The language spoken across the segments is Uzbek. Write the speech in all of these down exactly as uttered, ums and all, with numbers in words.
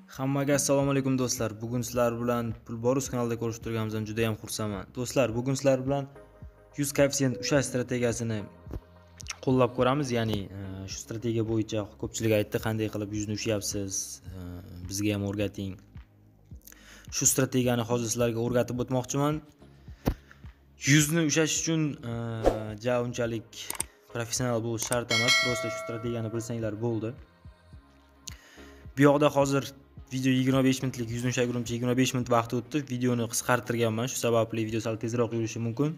Hammaga assalomu alaykum do'stlar. Bugun sizlar bilan Pulborus kanalida ko'rishib turganimizdan juda ham xursandman. Do'stlar, bugun sizlar bilan yuz koeffitsient ushlash strategiyasini qo'llab ko'ramiz. Ya'ni shu strategiya bo'yicha ko'pchilik aytdi, qanday qilib yuzni ushlayapsiz, bizga ham o'rgating. Shu strategiyani hozir sizlarga o'rgatib o'tmoqchiman. Yuzni ushlash uchun ja unchalik professional bo'lish shart emas, prosta shu strategiyani bilsanglar bo'ldi. Bu yoqda hozir video yigirma besh minutlik yuzni ushlagunimcha yigirma besh minut vaqt o'tdi. Videoni qisqartirganman, shu sababli video sal tezroq yurishi mumkin.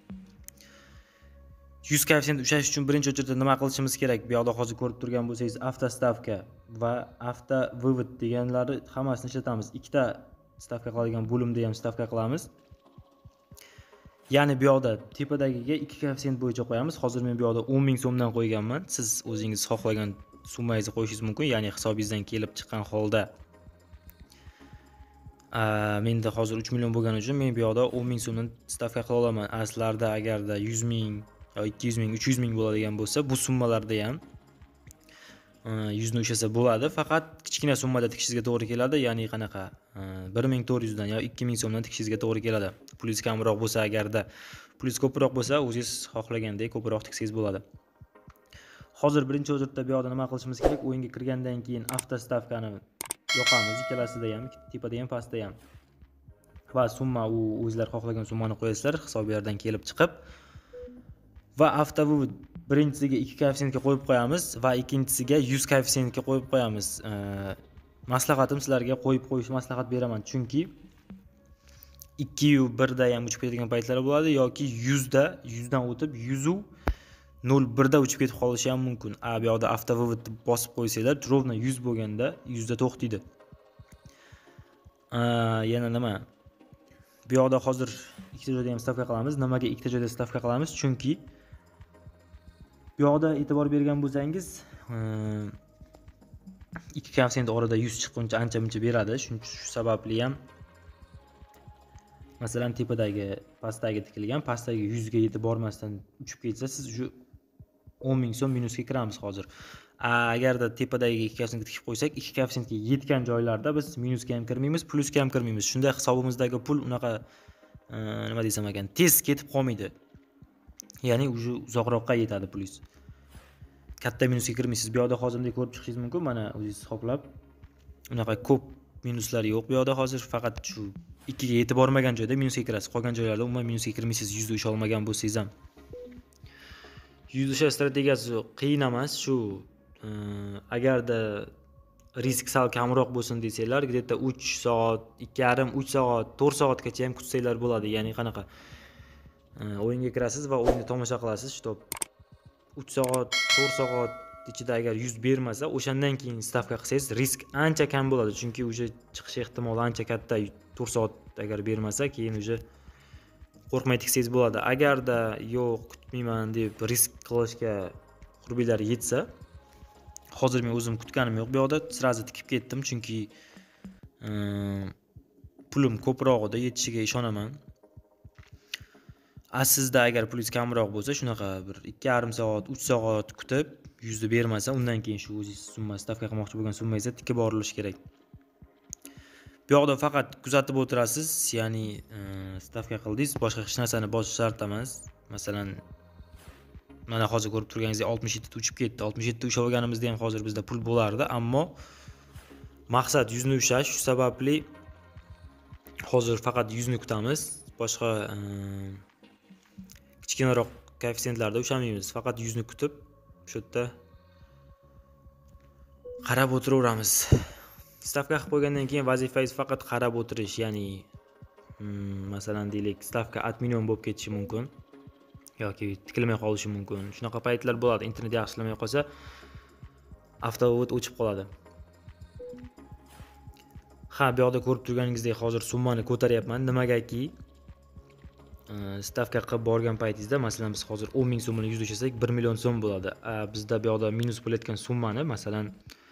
yuz koeffitsient ushlash uchun birinchi o'rinda nima qilishimiz kerak? Bu yoqda hozir ko'rib turgan bo'lsangiz, avto stavka va avto vывод deganlari hammasini ishlatamiz. Ikkita stavka qiladigan bo'limda ham stavka qilamiz. Ya'ni bu yoqda tepadagiga ikki koeffitsient bo'yicha qo'yamiz. Hozir men bu yoqda o'n ming so'mdan qo'yganman. Siz o'zingiz xohlagan summangizni qo'yishingiz mumkin, ya'ni hisobingizdan kelib chiqqan holda. Menda hozir uch million bo'lgani uchun men bu yoqda o'n ming so'mdan stavka qila olaman. Aslida agarda yuz ming yo ikki yuz ming, uch yuz ming bo'ladigan bo'lsa, bu summalarda ham yuzni ushlasa bo'ladi. Faqat kichkina summada tikishingizga to'g'ri keladi, ya'ni qanaqa bir ming to'rt yuz dan yo ikki ming so'mdan tikishingizga to'g'ri keladi. Pulingiz kamroq bo'lsa, agarda pulingiz ko'proq bo'lsa, o'zingiz xohlagandek ko'proq tiksangiz bo'ladi. Hozir birinchi o'rinda bu yoqda nima qilishimiz kerak? O'yinga kirgandan keyin avto stavkani yoqamiz, ikkalasida ham, tepada ham, pastda ham. Va summa u o'zingizlar xohlagan summani qo'yasizlar, hisoblardan kelib chiqib. Va avto vывод birinchisiga ikki koeffitsiyentga qo'yib qo'yamiz va ikkinchisiga yuz koeffitsiyentga qo'yib qo'yamiz. Maslahatim sizlarga qo'yib qo'yish maslahat beraman, chunki ikki yu bir da ham uchib ketadigan paytlar bo'ladi yoki yuz da yuz dan o'tib yuz u nol bir da uchib ketib qolishi ham mumkin. A bu yoqda avto vывод bosib qo'ysanglar, rovna yuz bo'lganda yuz da to'xtaydi. Yana nima? Bu yoqda hozir ikkita joyda ham stavka qilamiz. Nimaga ikkita joyda stavka qilamiz? Chunki bu yoqda e'tibor bergan bo'lsangiz, ikki koeffitsient orada yuz chiqquncha ancha-muncha beradi. Shu sababli ham masalan tepadagi pastdagi tikilgan, pastdagi yuz ga yetib bormasdan uchib ketsa, siz shu o'n ming so'm minusga kiramiz hozir. Agarda tepadagi ikki koeffitsiyentga tikib qo'ysak, ikki koeffitsiyentga yetgan joylarda biz minusga ham kirmaymiz, plusga ham kirmaymiz. Shunda hisobimizdagi pul unaqa nima desam ekan, tez ketib qolmaydi. Ya'ni uje uzoqroqqa yetadi pulingiz. Katta minusga kirmaysiz. Bu yoqda hozir bunday ko'rib chiqishingiz mumkin. Mana o'zingiz hisoblab. Unaqa ko'p minuslar yo'q bu yoqda hozir, faqat shu ikki ga yetib bormagan joyda minusga kirasiz. Qolgan joylarda umuman minusga kirmaysiz, yuz usha olmagan bo'lsangiz ham. yuz usha strategiyasi qiyin emas. Shu agarda risk sal kamroq bo'lsin desanglar, где-то uch soat, ikki yarim, uch soat, to'rt soatgacha ham kutsanglar bo'ladi. Ya'ni qanaqa? O'yinga kirasiz va o'yinni tomosha qilasiz. Shtop uch soat, to'rt soat ichida agar yuz bermasa, o'shandan keyin stavka qilsangiz risk ancha kam bo'ladi. Chunki o'sha chiqish ehtimoli ancha katta. to'rt soat agar bermasa, keyin o'sha qo'rqmay tiksangiz bo'ladi. Agarda yo'q, kutmayman deb risk qilishga qurbinglar yetsa, hozir men o'zim kutganim yo'q. Bu yoqda sirazi tikib ketdim, chunki pulim ko'prog'ida yetishiga ishonaman. Aslida agar pulingiz kamroq bo'lsa, shunaqa bir ikki yarim soat, uch soat kutib, yuzni bermasa, undan keyin shu o'zingiz summa stavka qilmoqchi bo'lgan summangizga tikib borilish kerak. Bu yoqda faqat kuzatib o'tirasiz, ya'ni stavka qildingiz, boshqa hech narsani bosish shart emas. Masalan, mana hozir ko'rib turganingizdek oltmish yetti ta uchib ketdi. oltmish yetti ta ushlab olganimizda ham hozir bizda pul bo'lardi, ammo maqsad yuzni ushlash, shu sababli hozir faqat yuzni kutamiz. Boshqa kichkinaroq koeffitsiyentlarda ushlamaymiz. Faqat yuzni kutib, shu yerda qarab o'tiraveramiz. Stavka qilib qo'ygandan keyin vazifangiz faqat qarab o'tirish, ya'ni masalan deylik, stavka at million bo'lib ketishi mumkin yoki tikilmay qolishi mumkin. Shunaqa paytlar bo'ladi. Internet yaxshi ishlamay qolsa, avto vывод o'chib qoladi. Ha, bu yoqda ko'rib turganingizdek hozir summani ko'taryapman. Nimagaki stavka qilib borgan paytingizda, masalan biz hozir o'n ming so'mni yuz ushlasak, bir million so'm bo'ladi. Bizda bu yoqda minus bo'layotgan summani, masalan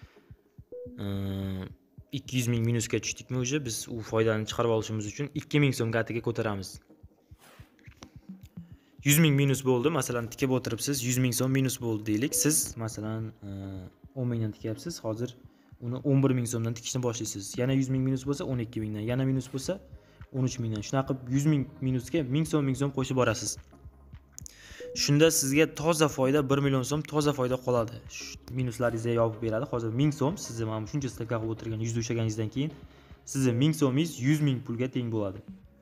ikki yuz ming minusga tushdikmi, o'sha biz u foydani chiqarib olishimiz uchun ikki ming so'm gatiga ko'taramiz. yuz ming minus bo'ldi, masalan tikib o'tiribsiz, yuz ming so'm minus bo'ldi deylik. Siz masalan o'n ming dan tikyapsiz, hozir uni o'n bir ming so'mdan tikishni boshlaysiz. Yana yuz ming minus bo'lsa o'n ikki mingdan, yana minus bo'lsa o'n uch mingdan. Shunaqa qilib yuz ming minusga ming so'm ming so'm qo'shib borasiz. Shunda sizga toza foyda bir million so'm toza foyda qoladi. Minuslaringizni yopib beradi. Hozir ming so'm sizni mana shuncha stavka qilib o'tirgan yuz ushlaganingizdan keyin sizni ming so'mingiz yuz ming pulga teng bo'ladi.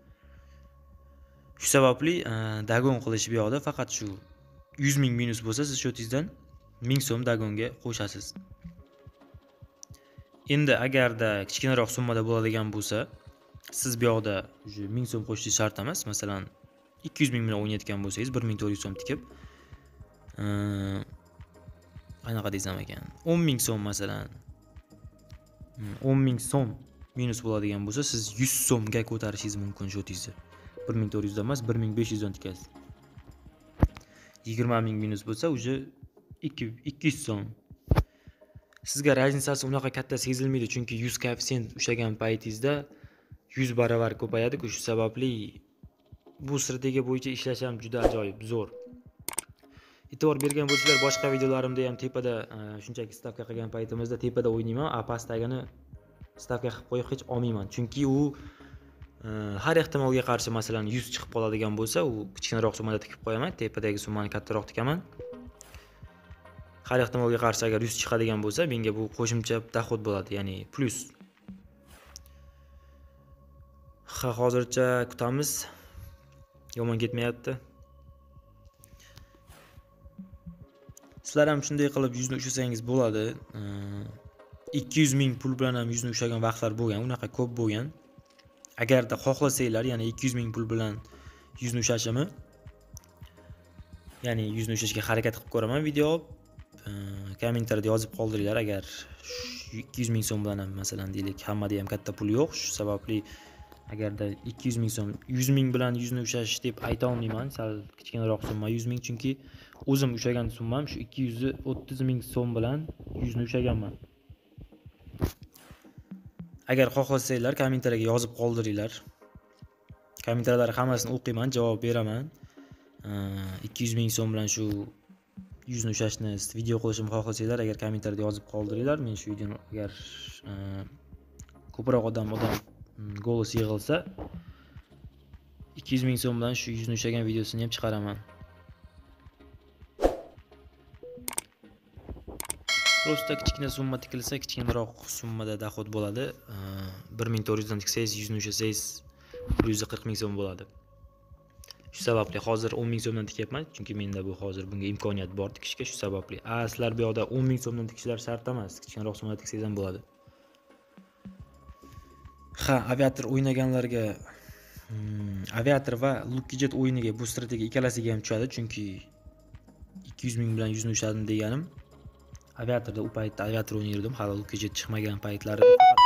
Shu sababli dagon qilish bu yoqda faqat shu yuz ming minus bo'lsa siz shotingizdan ming so'm dagonga qo'shasiz. Endi agarda kichkinaroq summada bo'ladigan bo'lsa, siz bu yoqda ming so'm qo'shishingiz shart emas. Masalan, ikki yuz ming bilan o'ynayotgan bo'lsangiz bir ming to'rt yuz so'm tikib, qanaqa desam ekan, o'n ming so'm masalan, o'n ming so'm minus bo'ladigan bo'lsa, siz yuz so'mga ko'tarishingiz mumkin shotingizni. bir ming to'rt yuz dan emas, bir ming besh yuz dan tikasiz. yigirma ming minus bo'lsa, uje ikki yuz so'm. Sizga raznicasi unaqa katta sezilmaydi, chunki yuz koeffitsient ushlagan paytingizda yuz baravar ko'payadi-ku. Shu sababli bu strategiya bo'yicha ishlash ham juda ajoyib, zo'r. E'tibor bergan bo'lsanglar, boshqa videolarimda ham tepada shunchaki stavka qilgan paytimizda tepada o'ynayman, a pastdagini stavka qilib qo'yib hech olmayman. Chunki u har ehtimolga qarshi masalan yuz chiqib qoladigan bo'lsa, u kichkinaroq summada tikib qo'yaman, tepadagi summani kattaroq tikaman. Har ehtimolga qarshi agar yuz chiqadigan bo'lsa, menga bu qo'shimcha doxod bo'ladi, ya'ni plus. Ha, hozircha kutamiz. Yomon ketmayapti. Sizlar ham shunday qilib yuzni ushlasangiz bo'ladi. ikki yuz ming pul bilan ham yuzni ushlagan vaqtlar bo'lgan, unaqa ko'p bo'lgan. Agarda xohlasanglar, ya'ni ikki yuz ming pul bilan yuzni ushlashimni, ya'ni yuzni ushlashga harakat qilib ko'raman video olib, kommentariyada yozib qoldiringlar. Agar ikki yuz ming so'm bilan ham masalan deylik, hammada ham katta pul yo'q, shu sababli agarda ikki yuz ming so'm, yuz ming bilan yuzni ushlash deb ayta olmayman, sal kichkinaroq summa yuz ming, chunki o'zim ushlagan summam shu ikki yuz o'ttiz ming so'm bilan yuzni ushlaganman. Agar xohlasanglar kommentariyaga yozib qoldiringlar. Kommentariylar hammasini o'qiyman, javob beraman. ikki yuz ming so'm bilan shu yuzni ushlashni video qilishimni xohlasanglar, agar kommentariyada yozib qoldiringlar. Men shu videoni agar ko'proq odam odam golos yig'ilsa, ikki yuz ming so'm bilan shu yuzni ushlagan videosini ham chiqaraman. Prosta kichkina summa tikilsa, kichkinaroq summada doxod bo'ladi. bir ming to'rt yuz dan tiksangiz, yuzni ushlasangiz bir yuz qirq ming so'm bo'ladi. Shu sababli hozir o'n ming so'mdan tikyapman, chunki menda bu hozir bunga imkoniyat bor tikishga, shu sababli. A, sizlar bu yoqda o'n ming so'mdan tikishlar shart emas, kichkinaroq summada tiksangiz ham bo'ladi. Ha, aviator o'ynaganlarga aviator va Lukijet o'yiniga bu strategiya ikkalasiga ham tushadi, chunki ikki yuz ming bilan yuzni ushladim deganim. Aviatorda u paytda aviator o'ynardim, hali Lukijet chiqmagan paytlarida.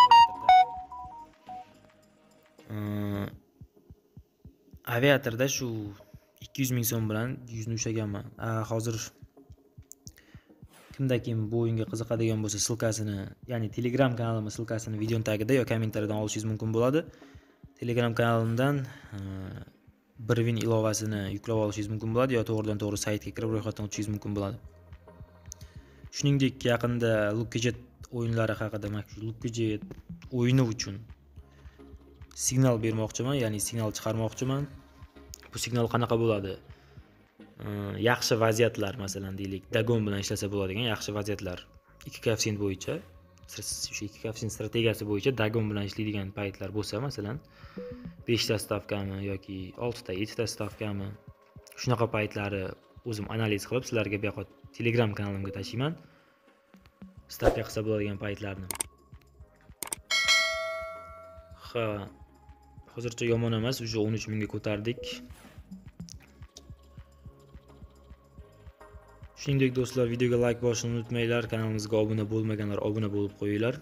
Aviatorda shu ikki yuz ming so'm bilan yuzni ushlaganman. Hozir kimda kim bu o'yinga qiziqadigan bo'lsa, silkasini, ya'ni Telegram kanalim silkasini video tagida yoki kommentariyadan olishingiz mumkin bo'ladi. Telegram kanalimdan bir win ilovasini yuklab olishingiz mumkin bo'ladi yoki to'g'ridan to'g'ri saytga kirib ro'yxatdan o'tishingiz mumkin bo'ladi. Shuningdek, yaqinda Lukijet o'yinlari haqida, Lukijet o'yini uchun signal bermoqchiman, ya'ni signal chiqarmoqchiman. Bu signal qanaqa bo'ladi? Yaxshi vaziyatlar, masalan deylik, dagon bilan ishlasa bo'ladigan yaxshi vaziyatlar ikki koeffitsient bo'yicha, shu ikki koeffitsient strategiyasi bo'yicha dagon bilan ishlaydigan paytlar bo'lsa, masalan besh ta stavkami yoki olti ta, yetti ta stavkami, shunaqa paytlari o'zim analiz qilib sizlarga bu yoqqa Telegram kanalimga tashlayman. Stavka qilsa bo'ladigan paytlarni. Ha, hozircha yomon emas, uje o'n uch mingga ko'tardik. Shuningdek do'stlar, videoga like bosishni unutmanglar, kanalimizga obuna bo'lmaganlar obuna bo'lib qo'yinglar.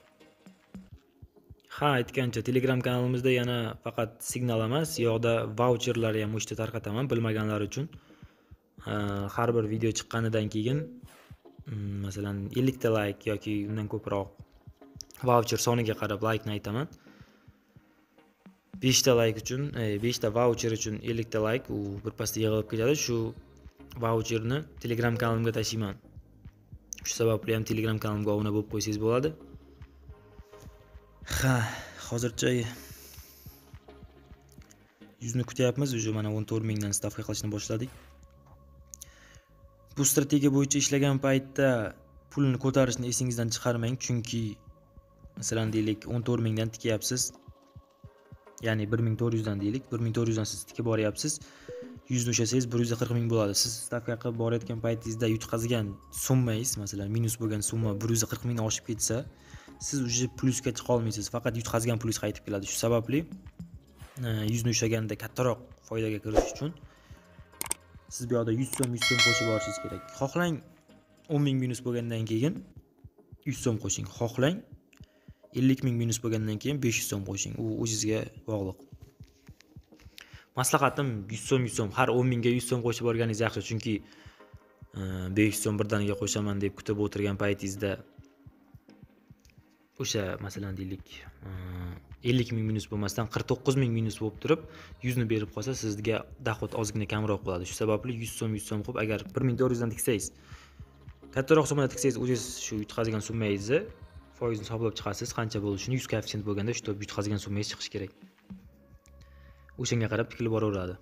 Ha, aytgancha Telegram kanalimizda yana faqat signal emas, yo'qda voucherlar ham o'shda tarqataman bilmaganlar uchun. Har bir video chiqqanidan keyin masalan ellik ta like yoki undan ko'proq voucher soniga qarab like ni aytaman. besh ta like uchun, besh ta voucher uchun ellik ta like u birpasda yig'ilib ketadi. Shu voucherni Telegram kanalimga tashlayman. Shu sababli ham Telegram kanalimga obuna bo'lib qo'ysangiz bo'ladi. Ha, hozircha yuzni kutyapmiz. Уже mana o'n to'rt mingdan stavka qilishni boshladik. Bu strategiya bo'yicha ishlagan paytda pulni ko'tarishni esingizdan chiqarmang, chunki masalan deylik o'n to'rt mingdan tikyapsiz. Ya'ni bir ming to'rt yuzdan deylik, bir ming to'rt yuzdan siz tikib boryapsiz. yuz ni ushlasangiz bir yuz qirq ming bo'ladi. Siz stavka qilib borayotgan paytingizda yutqazgan summangiz, masalan, minus bo'lgan summa bir yuz qirq mingdan oshib ketsa, siz uje plusga chiqa olmaysiz. Faqat yutqazgan pulingiz qaytib keladi. Shu sababli yuz ni ushlaganda kattaroq foydaga kirish uchun siz bu yoqda yuz so'm yuz so'm qo'shib borishingiz kerak. Xohlang o'n ming minus bo'lgandan keyin yuz so'm qo'shing. Xohlang ellik ming minus bo'lgandan keyin besh yuz so'm qo'shing. U o'zingizga bog'liq. Maslahatim yuz so'm yuz so'm, har o'n mingga yuz so'm qo'shib borganingiz yaxshi, chunki besh yuz so'm birdaniga qo'shaman deb kutib o'tirgan paytingizda o'sha masalan deylik ellik ming minus bo'lmasdan qirq to'qqiz ming minus bo'lib turib yuz ni berib qolsa, sizga doxod ozgina kamroq bo'ladi. Shu sababli yuz so'm yuz so'm qilib, agar bir ming to'rt yuzdan tiksangiz, kattaroq summada tiksangiz, o'zingiz shu yutqazgan summangizni foizini hisoblab chiqasiz, qancha bo'lishini. yuz koeffitsient bo'lganda shu yutqazgan summangiz chiqishi kerak. O'shanga qarab tikilib boraveradi.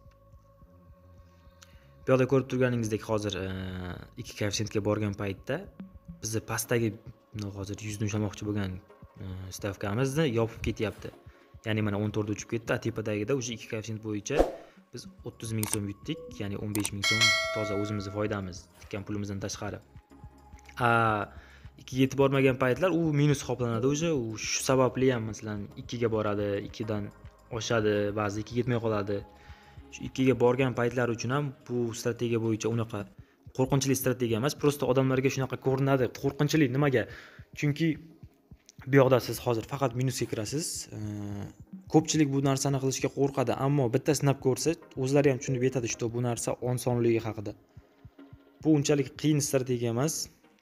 Bu yerda ko'rib turganingizdek, hozir ikki koeffitsiyentga borgan paytda bizni pastdagi hozir yuz ni ushlamoqchi bo'lgan stavkamizni yopib ketyapti. Ya'ni mana o'n to'rt uchib ketdi, a tepadagida o'sha ikki koeffitsient bo'yicha biz o'ttiz ming so'm yutdik, ya'ni o'n besh ming so'm toza o'zimizning foydamiz, tikkan pulimizdan tashqari. A ikki ga yetib bormagan paytlar u minus hisoblanadi o'sha. U shu sababli ham masalan ikki ga boradi, ikki dan oshadi, ba'zi ikki ga yetmay qoladi. Shu ikki ga borgan paytlar uchun ham bu strategiya bo'yicha unaqa qo'rqinchli strategiya emas, prosta odamlarga shunaqa ko'rinadi. Qo'rqinchli nimaga? Chunki bu yoqda siz hozir faqat minusga kirasiz. Ko'pchilik bu narsani qilishga qo'rqadi, ammo bitta sinab ko'rsa, o'zlari ham tushunib yetadi shu bu narsa osonligi haqida. Bu unchalik qiyin strategiya emas.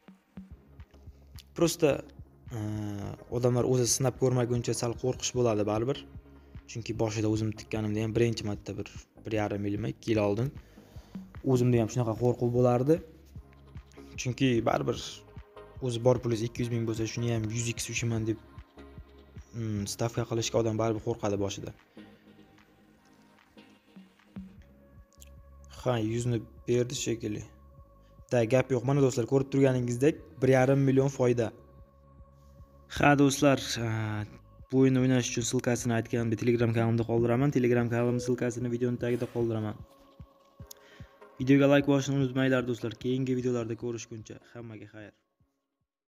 Prosta odamlar o'zi sinab ko'rmaguncha sal qo'rqish bo'ladi baribir. Chunki boshida o'zim tikkanimda ham birinchi marta bir bir yarim yilmi ikki yil oldin o'zimda ham shunaqa qo'rquv bo'lardi. Chunki baribir o'zi bor pulingiz ikki yuz ming bo'lsa, shuni ham yuz x ushiman deb stavka qilishga odam baribir qo'rqadi boshida. Ha, yuz ni berdi shekilli. Da gap yo'q. Mana do'stlar, ko'rib turganingizdek bir yarim million foyda. Ha do'stlar, bu o'yinni o'ynash uchun silkasini aytganimda Telegram kanalimda qoldiraman. Telegram kanalimning silkasini videoning tagida qoldiraman. Videoga like bosishni unutmanglar do'stlar. Keyingi videolarda ko'rishguncha hammaga xayr.